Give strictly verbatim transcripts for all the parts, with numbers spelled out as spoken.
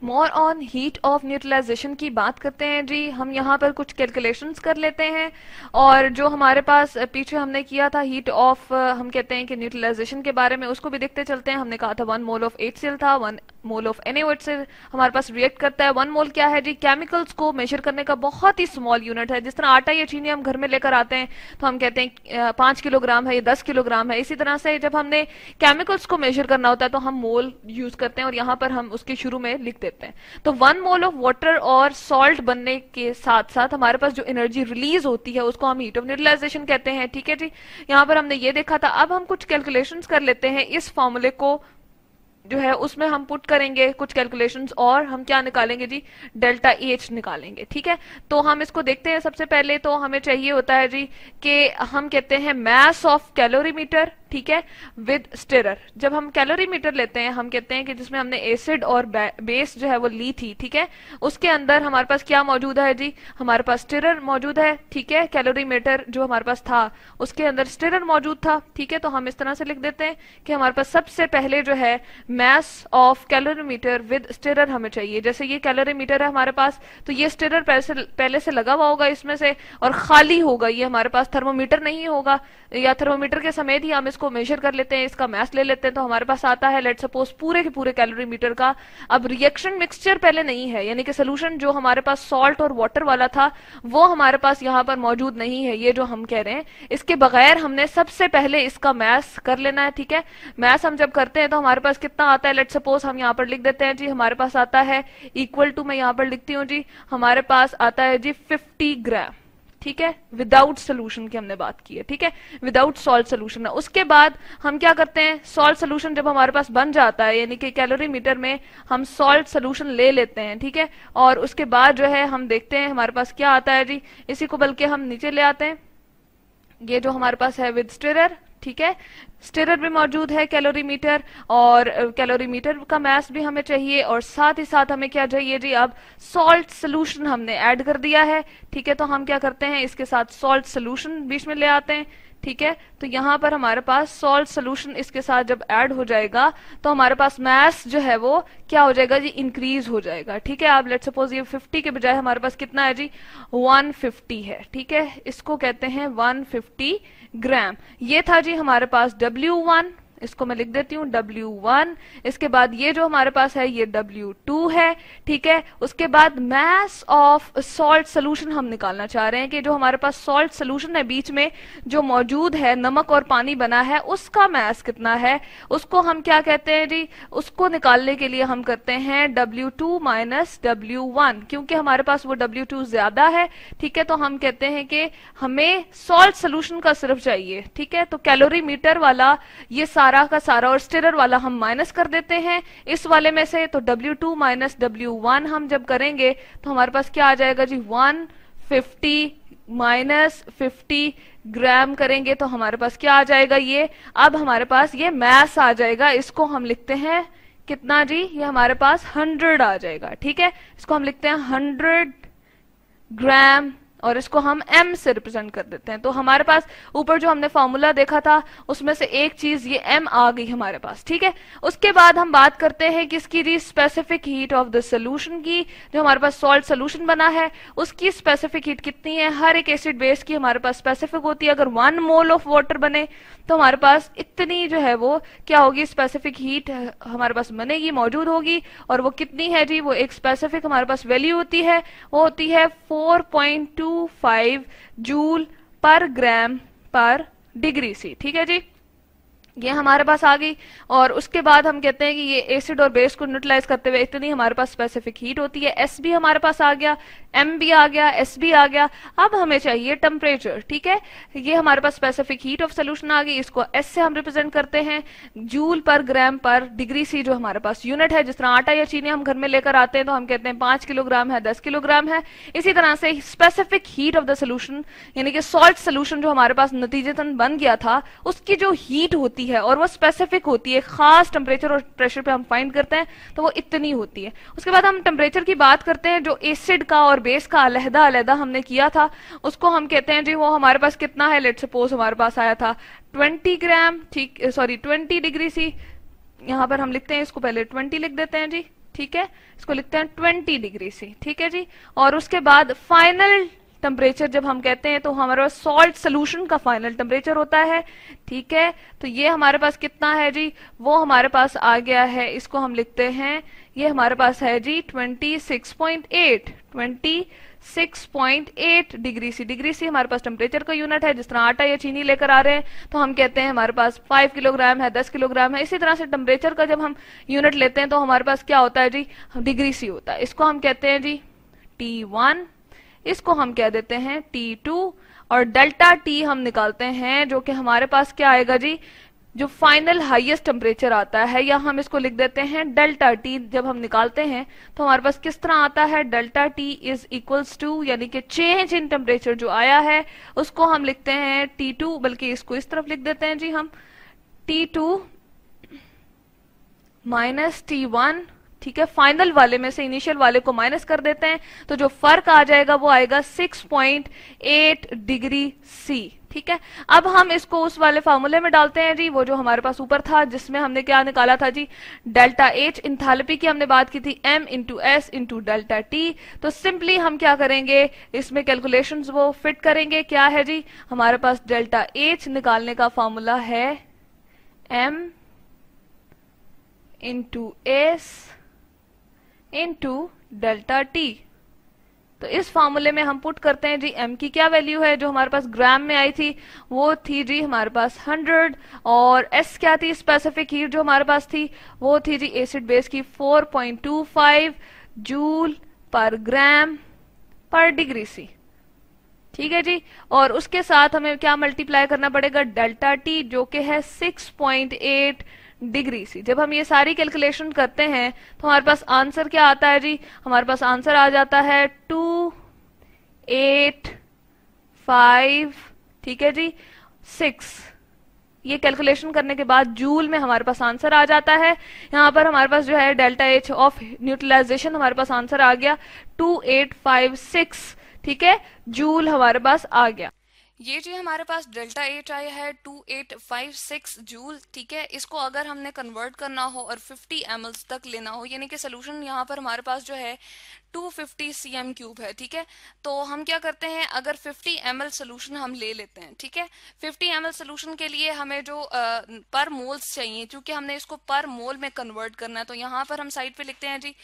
More on heat of neutralization की बात करते हैं जी। हम यहाँ पर कुछ कैलकुलेशंस कर लेते हैं, और जो हमारे पास पीछे हमने किया था हीट ऑफ, हम कहते हैं कि न्यूट्रलाइजेशन के बारे में, उसको भी देखते चलते हैं। हमने कहा था one mole of H C L था, one mole of N A O H से हमारे पास रिएक्ट करता है। वन मोल क्या है जी? केमिकल्स को मेजर करने का बहुत ही स्मॉल यूनिट है। जिस तरह आटा या चीनी हम घर में लेकर आते हैं तो हम कहते हैं पांच किलोग्राम है या दस किलोग्राम है, इसी तरह से जब हमने केमिकल्स को मेजर करना होता है तो हम मोल यूज करते हैं, और यहाँ पर हम उसके शुरू में लिख देते हैं। तो वन मोल ऑफ वाटर और सॉल्ट बनने के साथ साथ हमारे पास जो एनर्जी रिलीज होती है उसको हम हीट ऑफ न्यूट्रलाइजेशन कहते हैं। ठीक है जी, यहाँ पर हमने ये देखा था। अब हम कुछ कैलकुलेशंस कर लेते हैं। इस फॉर्मूले को जो है उसमें हम पुट करेंगे कुछ कैलकुलेशंस, और हम क्या निकालेंगे जी? डेल्टा एच निकालेंगे। ठीक है, तो हम इसको देखते हैं। सबसे पहले तो हमें चाहिए होता है जी कि हम कहते हैं मैस ऑफ कैलोरीमीटर, ठीक है, विद स्टिरर। जब हम कैलोरीमीटर लेते हैं, हम कहते हैं कि जिसमें हमने एसिड और बेस जो है वो ली थी, ठीक है, उसके अंदर हमारे पास क्या मौजूद है जी? हमारे पास स्टिरर मौजूद है। ठीक है, कैलोरीमीटर जो हमारे पास था उसके अंदर स्टिरर मौजूद था। ठीक है, तो हम इस तरह से लिख देते हैं कि हमारे पास सबसे पहले जो है mass of calorimeter with stirrer हमें चाहिए। जैसे ये कैलोरीमीटर है हमारे पास, तो ये स्टिरर पहले से पहले से लगा हुआ होगा इसमें से, और खाली होगा ये, हमारे पास थर्मोमीटर नहीं होगा, या थर्मोमीटर के समेत ही हम इसको मेजर कर लेते हैं, इसका मैस ले लेते हैं। तो हमारे पास आता है लेट सपोज पूरे के पूरे कैलोरीमीटर का। अब रिएक्शन मिक्सचर पहले नहीं है, यानी कि सोल्यूशन जो हमारे पास सॉल्ट और वाटर वाला था वो हमारे पास यहाँ पर मौजूद नहीं है, ये जो हम कह रहे हैं। इसके बगैर हमने सबसे पहले इसका मैस कर लेना है। ठीक है, मैस हम जब करते हैं तो हमारे पास कितना आता है? लेट सपोज हम यहाँ पर लिख देते हैं जी, हमारे पास आता है इक्वल टू, मैं यहाँ पर लिखती हूँ जी, हमारे पास आता है जी फिफ्टी ग्राम। ठीक है, विदाउट सोल्यूशन की हमने बात की है। ठीक है, विदाउट सॉल्ट सोल्यूशन है। उसके बाद हम क्या करते हैं? सॉल्ट सोल्यूशन जब हमारे पास बन जाता है, यानी कि कैलोरीमीटर में हम सॉल्ट सोल्यूशन ले लेते हैं। ठीक है, और उसके बाद जो है हम देखते हैं हमारे पास क्या आता है जी, इसी को बल्कि हम नीचे ले आते हैं। ये जो हमारे पास है विद स्टिरर, ठीक है, स्टिरर भी मौजूद है, कैलोरीमीटर, और कैलोरीमीटर का मैस भी हमें चाहिए, और साथ ही साथ हमें क्या चाहिए जी? अब सॉल्ट सोल्यूशन हमने ऐड कर दिया है। ठीक है, तो हम क्या करते हैं? इसके साथ सॉल्ट सोल्यूशन बीच में ले आते हैं। ठीक है, तो यहाँ पर हमारे पास सॉल्ट सोल्यूशन इसके साथ जब ऐड हो जाएगा तो हमारे पास मैस जो है वो क्या हो जाएगा जी? इंक्रीज हो जाएगा। ठीक है, आप लेट सपोज ये फिफ्टी के बजाय हमारे पास कितना है जी? वन फिफ्टी है। ठीक है, इसको कहते हैं वन फिफ्टी ग्राम। ये था जी हमारे पास डब्ल्यू वन, इसको मैं लिख देती हूँ डब्ल्यू वन। इसके बाद ये जो हमारे पास है ये डब्ल्यू टू है। ठीक है, उसके बाद मैस ऑफ सॉल्ट सोल्यूशन हम निकालना चाह रहे हैं कि जो हमारे पास सॉल्ट सोल्यूशन है बीच में जो मौजूद है, नमक और पानी बना है, उसका मैस कितना है, उसको हम क्या कहते हैं जी? उसको निकालने के लिए हम करते हैं W two minus W one, क्योंकि हमारे पास वो डब्ल्यू टू ज्यादा है। ठीक है, तो हम कहते हैं कि हमें सॉल्ट सोल्यूशन का सिर्फ चाहिए। ठीक है, तो कैलोरीमीटर वाला ये सारा का सारा और स्टिरर वाला हम माइनस कर देते हैं इस वाले में से। तो W two minus W one हम जब करेंगे तो हमारे पास क्या आ जाएगा जी? One fifty minus fifty gram करेंगे तो हमारे पास क्या आ जाएगा? ये अब हमारे पास ये मैस आ जाएगा। इसको हम लिखते हैं कितना जी? ये हमारे पास हंड्रेड आ जाएगा। ठीक है, इसको हम लिखते हैं हंड्रेड ग्राम, और इसको हम m से रिप्रेजेंट कर देते हैं। तो हमारे पास ऊपर जो हमने फॉर्मूला देखा था उसमें से एक चीज ये m आ गई हमारे पास। ठीक है, उसके बाद हम बात करते हैं किसकी जी? Specific heat of the solution की। जो हमारे पास सॉल्ट सोल्यूशन बना है उसकी स्पेसिफिक हीट कितनी है? हर एक एसिड बेस की हमारे पास स्पेसिफिक होती है। अगर वन मोल ऑफ वाटर बने तो हमारे पास इतनी जो है वो क्या होगी? स्पेसिफिक हीट हमारे पास बनेगी, मौजूद होगी। और वो कितनी है जी? वो एक स्पेसिफिक हमारे पास वैल्यू होती है, वो होती है four point two five joule पर ग्राम पर डिग्री सी। ठीक है जी, ये हमारे पास आ गई। और उसके बाद हम कहते हैं कि ये एसिड और बेस को न्यूट्रलाइज करते हुए इतनी हमारे पास स्पेसिफिक हीट होती है। एस भी हमारे पास आ गया, एम भी आ गया, एस भी आ गया। अब हमें चाहिए टेम्परेचर। ठीक है, ये हमारे पास स्पेसिफिक हीट ऑफ सोल्यूशन आ गई, इसको एस से हम रिप्रेजेंट करते हैं, जूल पर ग्राम पर डिग्री सी जो हमारे पास यूनिट है। जिस तरह आटा या चीनी हम घर में लेकर आते हैं तो हम कहते हैं पांच किलोग्राम है, दस किलोग्राम है। इसी तरह से specific heat of the solution यानी कि सॉल्ट सोल्यूशन जो हमारे पास नतीजतन बन गया था उसकी जो हीट होती है और वो स्पेसिफिक होती है, खास टेम्परेचर और प्रेशर पे हम फाइंड करते हैं तो वो इतनी होती है। उसके बाद हम टेम्परेचर की बात करते हैं। जो एसिड का और बेस का अलहदा अलहदा हमने किया था उसको हम कहते हैं जी वो हमारे पास कितना है? लेट सपोज हमारे पास आया था ट्वेंटी ग्राम, ठीक, सॉरी ट्वेंटी डिग्री सी। यहाँ पर हम लिखते हैं, इसको पहले ट्वेंटी लिख देते हैं जी। ठीक है, इसको लिखते हैं ट्वेंटी डिग्री सी, ठीक है जी। और उसके बाद फाइनल टेम्परेचर जब हम कहते हैं तो हमारे पास सॉल्ट सोल्यूशन का फाइनल टेम्परेचर होता है, ठीक है। तो ये हमारे पास कितना है जी, वो हमारे पास आ गया है, इसको हम लिखते हैं, ये हमारे पास है जी twenty six point eight, twenty six point eight degree C. Degree C हमारे पास टेम्परेचर का यूनिट है। जिस तरह आटा या चीनी लेकर आ रहे हैं तो हम कहते हैं हमारे पास फाइव किलोग्राम है, दस किलोग्राम है। इसी तरह से टेम्परेचर का जब हम यूनिट लेते हैं तो हमारे पास क्या होता है जी, डिग्री सी होता है। इसको हम कहते हैं जी टी वन, इसको हम कह देते हैं टी टू, और डेल्टा टी हम निकालते हैं जो कि हमारे पास क्या आएगा जी, जो फाइनल हाईएस्ट टेम्परेचर आता है, या हम इसको लिख देते हैं डेल्टा टी। जब हम निकालते हैं तो हमारे पास किस तरह आता है, delta T is equals to, यानी कि चेंज इन टेम्परेचर जो आया है उसको हम लिखते हैं टी टू, बल्कि इसको इस तरफ लिख देते हैं जी हम T two minus T one, ठीक है। फाइनल वाले में से इनिशियल वाले को माइनस कर देते हैं तो जो फर्क आ जाएगा वो आएगा six point eight degree C, ठीक है। अब हम इसको उस वाले फार्मूले में डालते हैं जी, वो जो हमारे पास ऊपर था, जिसमें हमने क्या निकाला था जी, डेल्टा एच, इंथैल्पी की हमने बात की थी, M into S into delta T. तो सिंपली हम क्या करेंगे, इसमें कैलकुलेशंस वो फिट करेंगे। क्या है जी, हमारे पास डेल्टा एच निकालने का फॉर्मूला है M into S into delta T. तो इस फार्मूले में हम पुट करते हैं जी m की क्या वैल्यू है, जो हमारे पास ग्राम में आई थी वो थी जी हमारे पास हंड्रेड, और s क्या थी, स्पेसिफिक हीट जो हमारे पास थी वो थी जी एसिड बेस की four point two five joule पर ग्राम पर डिग्री सी, ठीक है जी। और उसके साथ हमें क्या मल्टीप्लाई करना पड़ेगा, डेल्टा टी जो कि है six point eight degree C. जब हम ये सारी कैलकुलेशन करते हैं तो हमारे पास आंसर क्या आता है जी, हमारे पास आंसर आ जाता है टू एट फाइव, ठीक है जी, सिक्स। ये कैलकुलेशन करने के बाद जूल में हमारे पास आंसर आ जाता है। यहाँ पर हमारे पास जो है डेल्टा एच ऑफ न्यूट्रलाइजेशन हमारे पास आंसर आ गया टू एट फाइव सिक्स, ठीक है, जूल हमारे पास आ गया। ये जी हमारे पास डेल्टा एच आया है two eight five six joule, ठीक है। इसको अगर हमने कन्वर्ट करना हो और फिफ्टी एम एल तक लेना हो, यानी कि सोल्यूशन यहाँ पर हमारे पास जो है two fifty C M cube है, ठीक है। तो हम क्या करते हैं, अगर फिफ्टी एम एल सोल्यूशन हम ले लेते हैं, ठीक है। फिफ्टी एम एल सोल्यूशन के लिए हमें जो आ, पर मोल्स चाहिए, क्योंकि हमने इसको पर मोल में कन्वर्ट करना है, तो यहाँ पर हम साइड पे लिखते हैं जी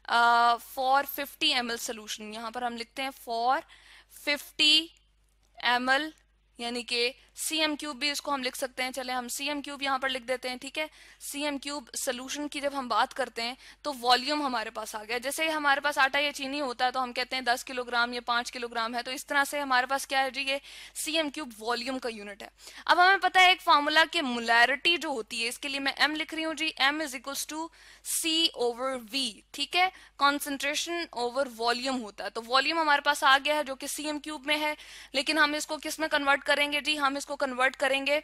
for fifty M L solution. यहाँ पर हम लिखते हैं फॉर फिफ्टी एम एल, यानी कि सी एम क्यूब भी इसको हम लिख सकते हैं। चले हम सी एम क्यूब यहाँ पर लिख देते हैं, ठीक है। सी एम क्यूब सोल्यूशन की जब हम बात करते हैं तो वॉल्यूम हमारे पास आ गया। जैसे हमारे पास आटा या चीनी होता है तो हम कहते हैं दस किलोग्राम या पांच किलोग्राम है, तो इस तरह से हमारे पास क्या है जी, ये सी एम क्यूब वॉल्यूम का यूनिट है। अब हमें पता है एक फार्मूला की मोलैरिटी जो होती है, इसके लिए मैं एम लिख रही हूँ जी, M is equals to C over V, ठीक है। कॉन्सेंट्रेशन ओवर वॉल्यूम होता है, तो वॉल्यूम हमारे पास आ गया है जो कि सी एम क्यूब में है। लेकिन हम इसको किस में कन्वर्ट करेंगे जी, हम इसको कन्वर्ट करेंगे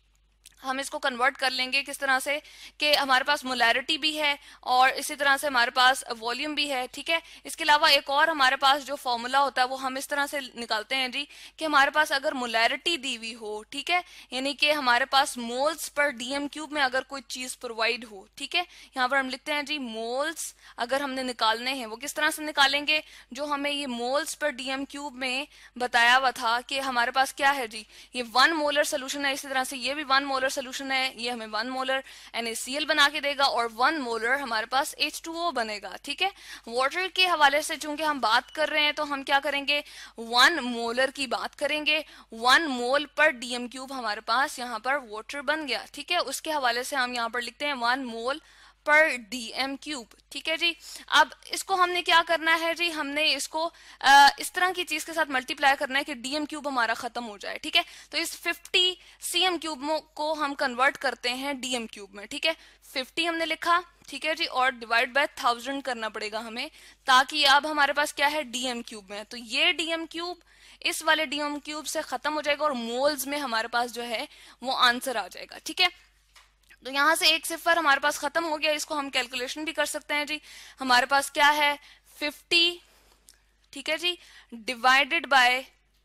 हम इसको कन्वर्ट कर लेंगे किस तरह से कि हमारे पास मोलैरिटी भी है और इसी तरह से हमारे पास वॉल्यूम भी है, ठीक है। इसके अलावा एक और हमारे पास जो फॉर्मूला होता है वो हम इस तरह से निकालते हैं जी कि हमारे पास अगर मोलैरिटी दी हुई हो, ठीक है, यानी कि हमारे पास मोल्स पर डीएम क्यूब में अगर कोई चीज प्रोवाइड हो, ठीक है, यहाँ पर हम लिखते हैं जी मोल्स अगर हमने निकालने हैं वो किस तरह से निकालेंगे, जो हमें ये मोल्स पर डीएम क्यूब में बताया हुआ था कि हमारे पास क्या है जी, ये वन मोलर सोल्यूशन है, इसी तरह से ये भी वन मोलर सोल्यूशन है, ये हमें वन मोलर NaCl बना के देगा और वन मोलर हमारे पास एच टू ओ बनेगा, ठीक है। वाटर के हवाले से चूंकि हम बात कर रहे हैं तो हम क्या करेंगे, वन मोलर की बात करेंगे, वन मोल पर डीएम क्यूब हमारे पास यहाँ पर वाटर बन गया, ठीक है। उसके हवाले से हम यहाँ पर लिखते हैं वन मोल पर डीएम क्यूब, ठीक है जी। अब इसको हमने क्या करना है जी, हमने इसको आ, इस तरह की चीज के साथ मल्टीप्लाई करना है कि डीएम क्यूब हमारा खत्म हो जाए, ठीक है। तो इस फिफ्टी सीएम क्यूब को हम कन्वर्ट करते हैं डीएम क्यूब में, ठीक है। फिफ्टी हमने लिखा, ठीक है जी, और डिवाइड बाय थाउजेंड करना पड़ेगा हमें, ताकि अब हमारे पास क्या है डीएम क्यूब में, तो ये डीएम क्यूब इस वाले डीएम क्यूब से खत्म हो जाएगा और मोल्स में हमारे पास जो है वो आंसर आ जाएगा, ठीक है। तो यहां से एक सिफर हमारे पास खत्म हो गया, इसको हम कैलकुलेशन भी कर सकते हैं जी। हमारे पास क्या है फिफ्टी, ठीक है जी, डिवाइडेड बाय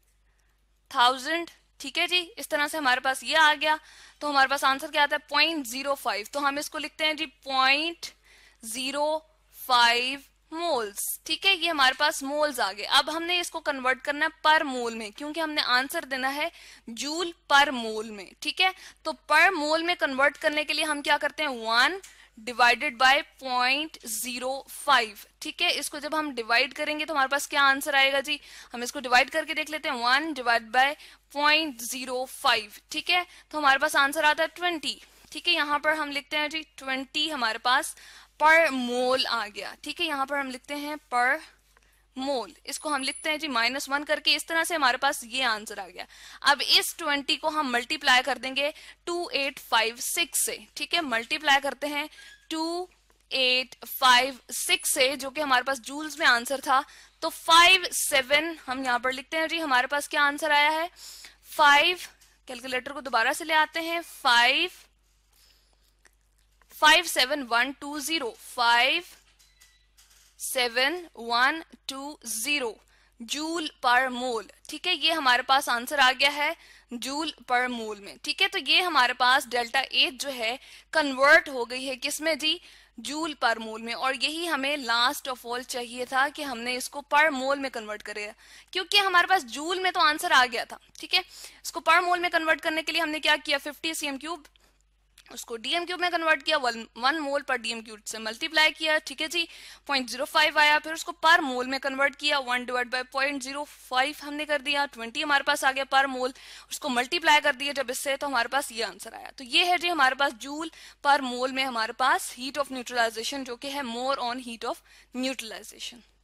थाउजेंड, ठीक है जी, इस तरह से हमारे पास ये आ गया। तो हमारे पास आंसर क्या आता है पॉइंट जीरो फाइव, तो हम इसको लिखते हैं जी पॉइंट जीरो फाइव मोल्स। ठीक है, ये हमारे पास मोल्स आ गए। अब हमने इसको कन्वर्ट करना है पर मोल में, क्योंकि हमने आंसर देना है जूल पर मोल में। ठीक है, तो पर मोल में कन्वर्ट करने के लिए हम क्या करते हैं, one divided by point zero five. ठीक है, इसको जब हम डिवाइड करेंगे तो हमारे पास क्या आंसर आएगा जी, हम इसको डिवाइड करके देख लेते हैं, one divide by point zero five. ठीक है, तो हमारे पास आंसर आता है ट्वेंटी। ठीक है, यहाँ पर हम लिखते हैं जी ट्वेंटी हमारे पास पर मोल आ गया। ठीक है, यहाँ पर हम लिखते हैं पर मोल, इसको हम लिखते हैं जी माइनस वन करके। इस तरह से हमारे पास ये आंसर आ गया। अब इस ट्वेंटी को हम मल्टीप्लाई कर देंगे टू एट फाइव सिक्स से। ठीक है, मल्टीप्लाई करते हैं टू एट फाइव सिक्स से, जो कि हमारे पास जूल्स में आंसर था। तो फाइव सेवन हम यहाँ पर लिखते हैं जी, हमारे पास क्या आंसर आया है, फाइव, कैलकुलेटर को दोबारा से ले आते हैं, five five seven one two zero, five seven one two zero joule पर मोल। ठीक है, ये हमारे पास आंसर आ गया है जूल पर मोल में। ठीक है, तो ये हमारे पास डेल्टा एच जो है कन्वर्ट हो गई है किसमें जी, जूल पर मोल में। और यही हमें लास्ट ऑफ ऑल चाहिए था कि हमने इसको पर मोल में कन्वर्ट करेगा, क्योंकि हमारे पास जूल में तो आंसर आ गया था। ठीक है, इसको पर मोल में कन्वर्ट करने के लिए हमने क्या किया, फिफ्टी सी एम क्यूब उसको डीएम क्यूब में कन्वर्ट किया, वन वन मोल पर डीएम क्यूब से मल्टीप्लाई किया। ठीक है जी, पॉइंट जीरो फाइव आया, फिर उसको पर मोल में कन्वर्ट किया, one divide by point zero five हमने कर दिया, ट्वेंटी हमारे पास आ गया पर मोल, उसको मल्टीप्लाई कर दिया जब इससे, तो हमारे पास ये आंसर आया। तो ये है जी हमारे पास जूल पर मोल में हमारे पास हीट ऑफ न्यूट्रलाइजेशन, जो कि है more on heat of neutralisation.